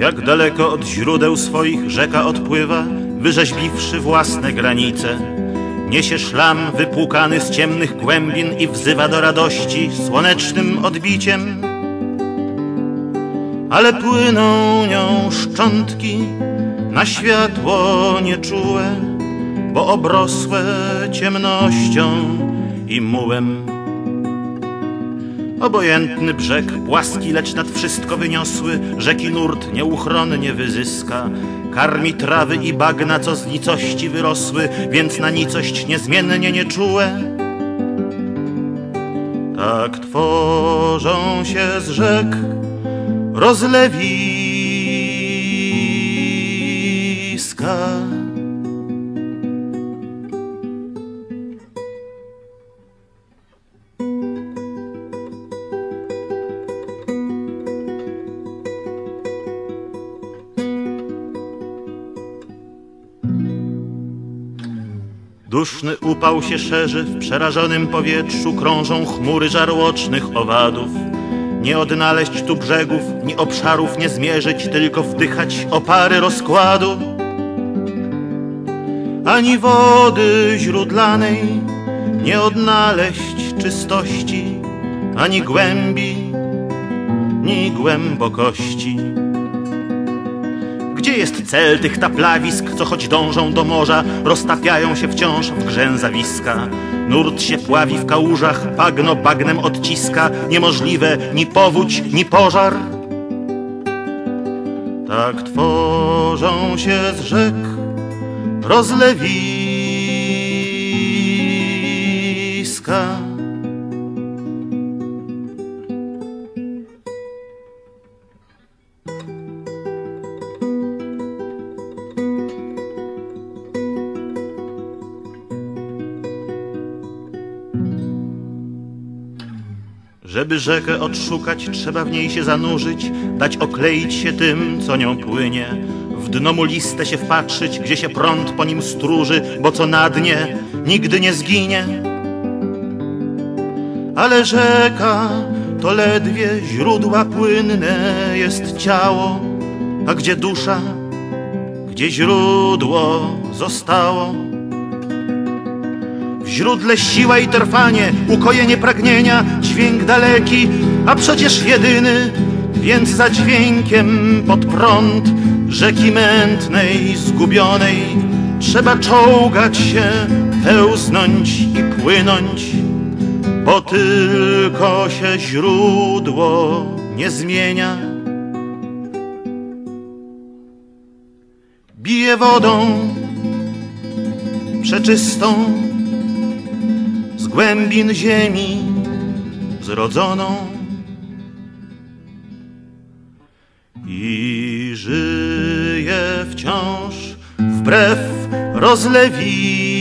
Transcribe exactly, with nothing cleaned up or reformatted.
Jak daleko od źródeł swoich rzeka odpływa, wyrzeźbiwszy własne granice. Niesie szlam wypłukany z ciemnych głębin i wzywa do radości słonecznym odbiciem. Ale płyną nią szczątki na światło nieczułe, bo obrosłe ciemnością i mułem. Obojętny brzeg, płaski, lecz nad wszystko wyniosły, rzeki nurt nieuchronnie wyzyska. Karmi trawy i bagna, co z nicości wyrosły, więc na nicość niezmiennie nieczułe. Tak tworzą się z rzek rozlewiska. Duszny upał się szerzy, w przerażonym powietrzu krążą chmury żarłocznych owadów. Nie odnaleźć tu brzegów, ni obszarów nie zmierzyć, tylko wdychać opary rozkładu. Ani wody źródlanej nie odnaleźć czystości, ani głębi, ni głębokości. Gdzie jest cel tych taplawisk, co choć dążą do morza, roztapiają się wciąż w grzęzawiska? Nurt się pławi w kałużach, bagno bagnem odciska, niemożliwe ni powódź, ni pożar. Tak tworzą się z rzek rozlewiska. Żeby rzekę odszukać, trzeba w niej się zanurzyć, dać okleić się tym, co nią płynie. W dno muliste się wpatrzyć, gdzie się prąd po nim stróży, bo co na dnie nigdy nie zginie. Ale rzeka to ledwie źródła płynne jest ciało, a gdzie dusza, gdzie źródło zostało? W źródle siła i trwanie, ukojenie pragnienia, dźwięk daleki, a przecież jedyny, więc za dźwiękiem pod prąd rzeki mętnej, zgubionej trzeba czołgać się, pełznąć i płynąć, bo tylko się źródło nie zmienia. Bije wodą przeczystą z głębin ziemi zrodzoną i żyje wciąż wbrew rozlewi.